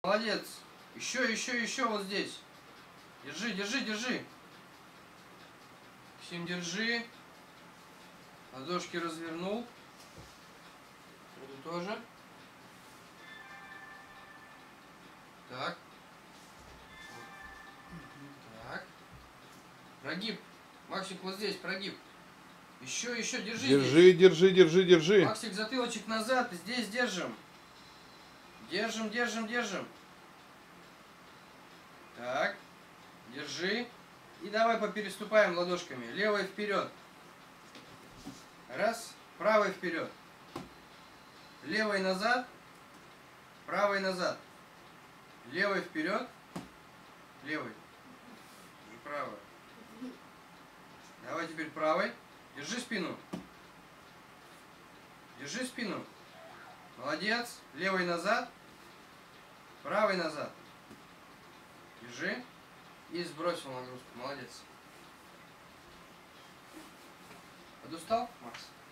Молодец. Еще вот здесь. Держи, держи, держи. Максим, держи. Ладошки развернул. Тут тоже. Так. Так. Прогиб. Максик, вот здесь прогиб. Еще, держи. Держи, держи, держи, держи. Максик, затылочек назад. Здесь держим. Держим, держим, держим. Так. Держи. И давай попереступаем ладошками. Левой вперед. Раз. Правой вперед. Левой назад. Правой назад. Левой вперед. Левой. Правой. Давай теперь правой. Держи спину. Держи спину. Молодец. Левой назад. Правой назад. Держи. И сбросил нагрузку. Молодец. Подустал, Макс?